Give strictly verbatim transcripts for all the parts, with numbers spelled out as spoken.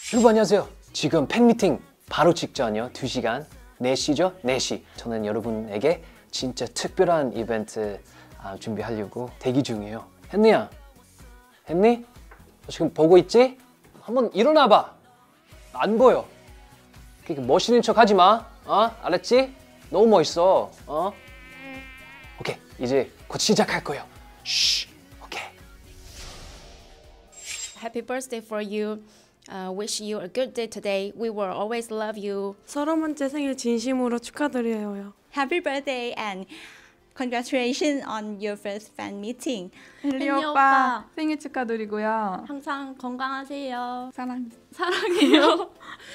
여러분 안녕하세요. 지금 팬미팅 바로 직전이요. 두 시간 네 시죠? 네 시. 저는 여러분에게 진짜 특별한 이벤트 아, 준비하려고 대기 중이에요. 헨리야, 헨리? 너 지금 보고 있지? 한번 일어나봐. 안 보여. 그렇게 멋있는 척 하지 마. 어? 알았지? 너무 멋있어. 어? 오케이, 이제 곧 시작할 거예요. 쉬. 오케이. Happy birthday for you. Uh, wish you a good day today. We will always love you. 서른 번째 생일 진심으로 축하드려요. Happy birthday and congratulations on your first fan meeting. 헨리 오빠 생일 축하드리고요. 항상 건강하세요. 사랑 사랑해요.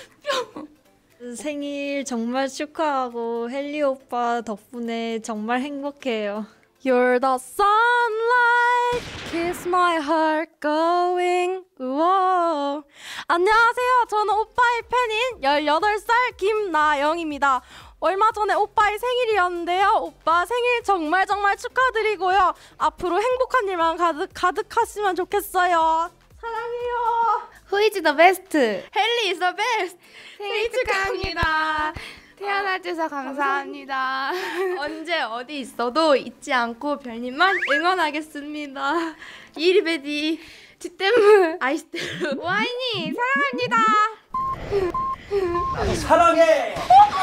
생일 정말 축하하고 헨리 오빠 덕분에 정말 행복해요. You're the sunlight, kiss my heart going. 우와. 안녕하세요. 저는 오빠의 팬인 열여덟 살 김나영입니다. 얼마 전에 오빠의 생일이었는데요. 오빠 생일 정말 정말 축하드리고요. 앞으로 행복한 일만 가득, 가득하시면 좋겠어요. 사랑해요. Who is the best? 헨리 is the best. 생일 축하합니다. 태어나주셔서 감사합니다. 언제 어디 있어도 잊지 않고 별님만 응원하겠습니다. 이리베디 지땜무 아이스테루 와인이 사랑합니다. 나도 사랑해.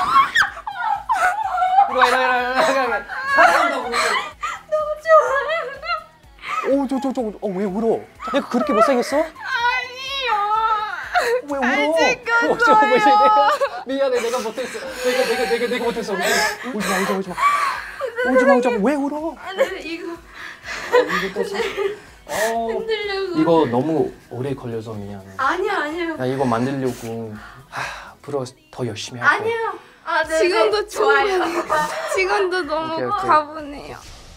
이리 와, 이리 와, 이리 와, 이리 와. 사랑한다고. 너무 좋아요. 오, 저, 저, 저, 어, 왜 울어? 내가 그렇게 못생겼어? 아니요. 왜 울어? 안 어, 저, 왜 내가 미안해, 내가 못했어. 내가, 내가, 내가, 내가 못했어. 울지 마, 울지 마, 울지 마. 울지 마, 울지 마. 왜 울어? 아니 이거 이거 또 사... 어, 흔들려고. 이거 너무 오래 걸려서 미안해. 아니요 아니요. 나 이거 만들려고 하, 앞으로 더 열심히 할 거야. 아니요. 아, 네, 지금도 좋아요. 지금도 너무 오케이, 오케이. 가보네요.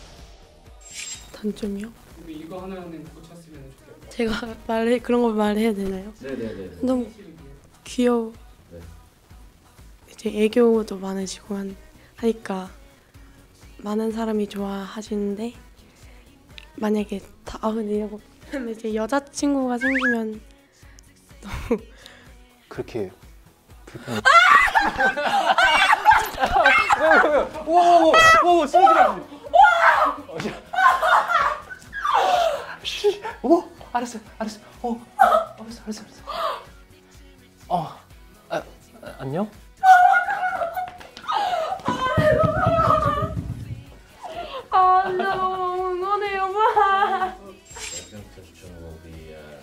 단점이요? 이거 하나는 고쳤으면 좋겠다. 제가 말해 그런 거 말해야 되나요? 네네네. 너무 귀여워. 네. 이제 애교도 많으시고 한, 하니까 많은 사람이 좋아하시는데 만약에 다 아흔 일곱 근데 이제 여자친구가 생기면 너무 그렇게 불편해. 왜왜왜? 오오오 쓰러지마. 오 알았어 알았어. 어 알았어 알았어 알았어. 어 아, 아, 안녕. 아 너무 응원해요 마. Second question will be uh,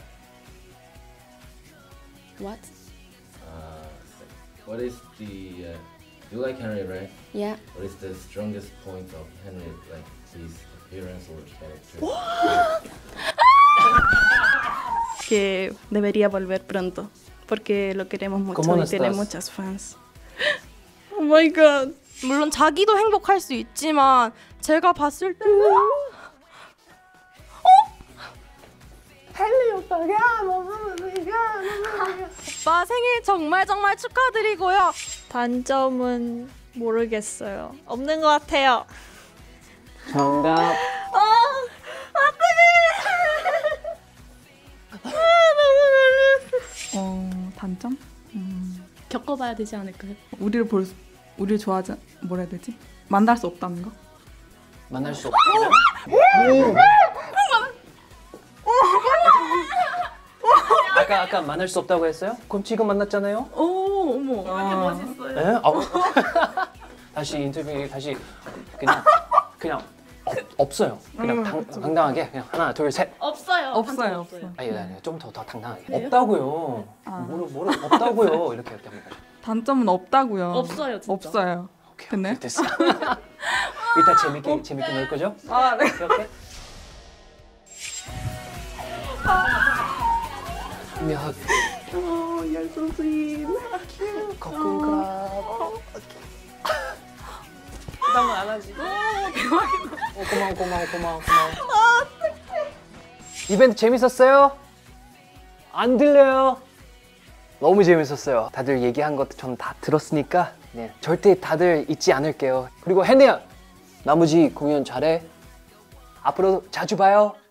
What? uh, what is the uh, you like Henry, right? Yeah. What is the strongest point of Henry, like his appearance or character? Que debería volver pronto porque lo queremos mucho ¿Cómo y tiene estás? muchas fans. 오 마이 갓. 물론 자기도 행복할 수 있지만 제가 봤을 때는 어? 헨리 오빠가 너무 오빠 생일 정말 정말 축하드리고요. 단점은 모르겠어요. 없는 것 같아요. 정답. 어 단점? 음, 겪어봐야 되지 않을까요? 우리를 볼 수, 우리를 좋아하지 뭐라 해야 되지? 만날 수 없다는 거? 만날 수 없어. 아까 아까 만날 수 없다고 했어요? 그럼 지금 만났잖아요? 오 어머. 멋있어요. 에? 어. 다시 인터뷰 다시 그냥 그냥 없, 없어요. 그냥 당, 당당하게 그냥 하나 둘 셋. 없어요. 없어요 없어요. 아니 아니 좀 더 더 당당하게. 없다고요. 아. 뭐로 뭐로 없다고요. 이렇게 이렇게 합니다. 단점은 없다고요. 없어요, 진짜. 없어요. 오케이, 됐네. 오케이, 됐어. 이따 재밌게 재밌게 놀 거죠? 아 네. 이렇게. 몇 Oh, you're so sweet. 거꾸로 부담은 안 하지. 오 대박이다. 어, 고마워 고마워 고마워 고마워. 이벤트 재밌었어요? 안 들려요? 너무 재밌었어요. 다들 얘기한 것도 저는 다 들었으니까 네, 절대 다들 잊지 않을게요. 그리고 헨리야, 나머지 공연 잘해. 앞으로 자주 봐요.